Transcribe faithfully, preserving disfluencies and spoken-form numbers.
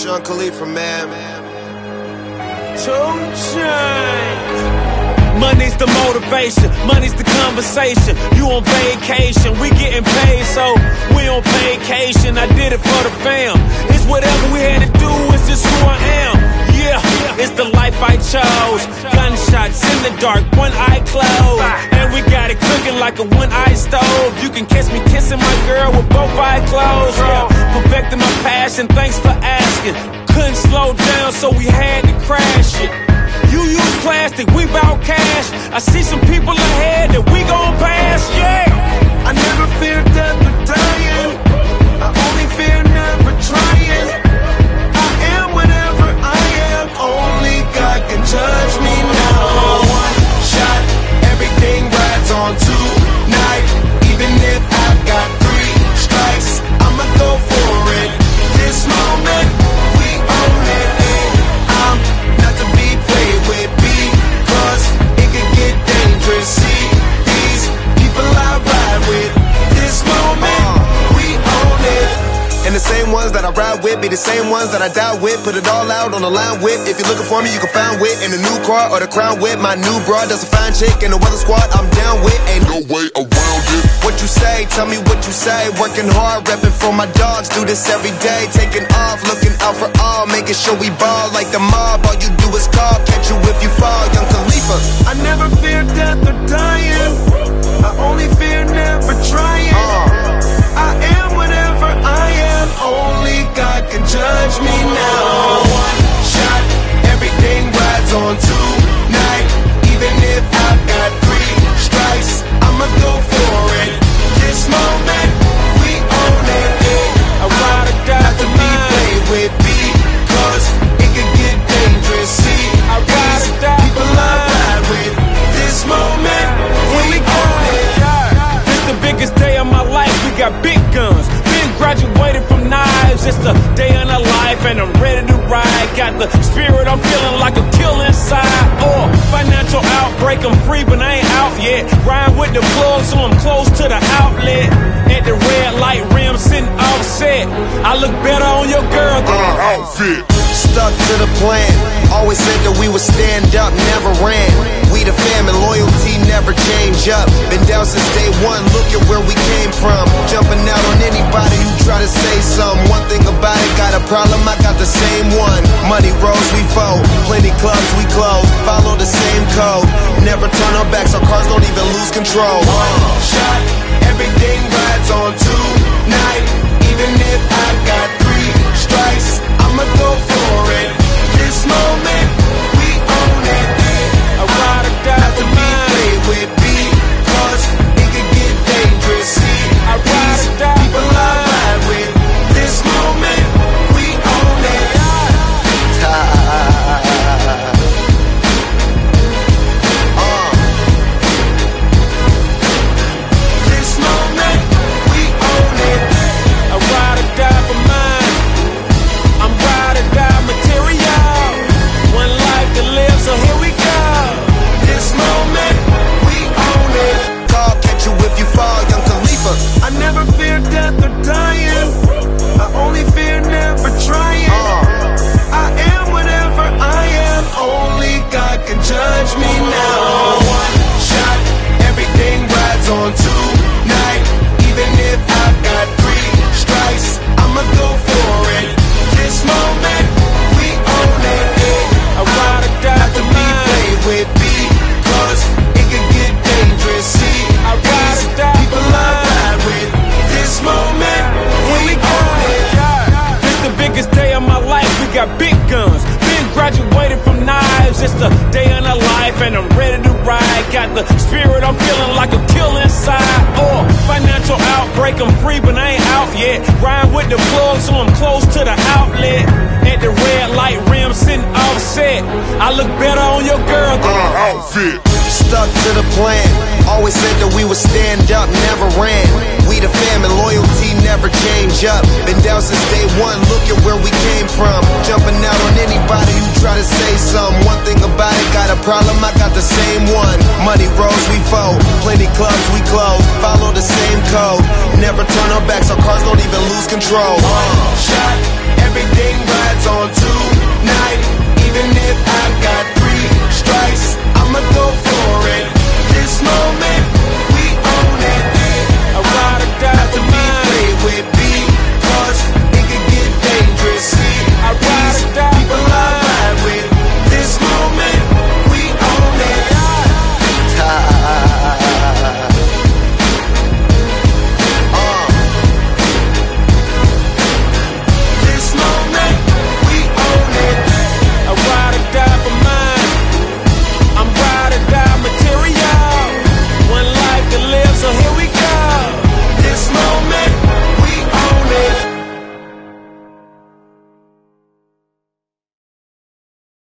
Sean Khalifa, man. Two Chainz. Money's the motivation, money's the conversation. You on vacation, we getting paid, so we on vacation. I did it for the fam. It's whatever we had to do, it's just who I am. Yeah, it's the life I chose. Gunshots in the dark, one eye closed, and we got it cooking like a one-eye stove. You can catch me kissing my girl with both eyes closed. Yeah, perfecting my passion, thanks for asking. Couldn't slow down, so we had to crash it. You use plastic, we bout cash. I see some people ahead that we gon' pass, yeah. I never fear death or dying. I only fear never trying. I am whatever I am. Only God can judge me now. One shot, everything rides on tonight. Even if I've got three strikes, I'ma go for it. This moment, we own it. I'm not to be played with, because it could get dangerous. See, these people I ride with. This moment, we own it. And the same ones that I ride with be the same ones that I die with. Put it all out on the line with. If you're looking for me, you can find wit in the new car or the crown with. My new broad does a fine chick in the weather squad I'm down with. Ain't no way around it. What you say, tell me what you say. Working hard, repping for my dogs. Do this every day, taking off, looking out for all, making sure we ball like the mob. All you do is call, catch you if you fall, Young Khalifa. I never fear death or dying. I only fear never trying. uh. I am whatever I am. Only God can judge me now. One shot, everything rides on tonight. Even if I've got three strikes, I'ma go for it. This moment, we own it. I ride or die Not to be played with, because it could get dangerous. See, I ride or die people I ride with. This moment, we own it. This the biggest day of my life, we got big guns. Been graduated from knives, it's the day of our life and I'm ready to ride. Got the spirit, I'm feeling like a kill inside. Or financial outbreak, I'm free but I ain't out yet. Ride with the plug so I'm close to the outlet. At the red light rim sitting offset, I look better on your girl than her outfit. Stuck to the plan, always said that we would stand up, never ran. We the fam and loyalty never change up. Been down since day one, look at where we came from. Jumping out on anybody who try to say something. One thing about it, got a problem, I got the same one. Money rolls, we fold, plenty clubs, we close. Follow the same code, never turn our backs, our cars don't even lose control. One shot, everything rides on tonight. Even if I've got three strikes, I'ma go for it. This moment, we own it. I ride or die Not to for be mine. played with, because it could get dangerous. See, I ride these or die people for I mine. ride with. This moment, we own it. This moment, we own it. I ride or die for mine. I'm ride or die material. One life to live, so here we go. This moment, we own it. Call, catch you if you fall, Young Khalifa. I never fear death or dying. I only fear never trying. uh. I am whatever I am. Only God can judge me now. One shot, everything rides on tonight. Even if I've got three strikes, I'ma go for it. This moment, we own it. I ride or die Not to for be mine. played with, because it could get dangerous. See, I ride these or die people for I mine. ride with. This moment, we own it. This the biggest day of my life, we got big guns. Been graduated from knives, it's the day of our life and I'm ready to ride. Got the spirit, I'm feeling like a kill inside. Or financial outbreak, I'm free but I ain't out yet. Ride with the plug so I'm close to the outlet. At the red light rim sitting offset, I look better on your girl than her outfit. Stuck to the plan, always said that we would stand up, never ran. We the fam and loyalty never change up. Been down since day one, look at where we came from. Jumping out on anybody who try to say something. One thing about it, got a problem, I got the same one. Money rolls, we fold, plenty clubs, we close. Follow the same code, never turn our backs, our cars don't even lose control. One shot, everything rides on tonight.